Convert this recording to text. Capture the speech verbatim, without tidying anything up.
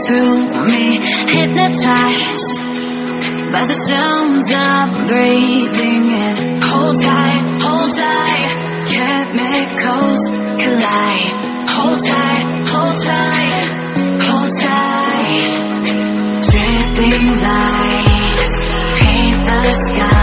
through me, hypnotized by the sounds I'm breathing in. Hold tight, hold tight, chemicals collide. Hold tight, hold tight, hold tight. Dripping lights paint the sky.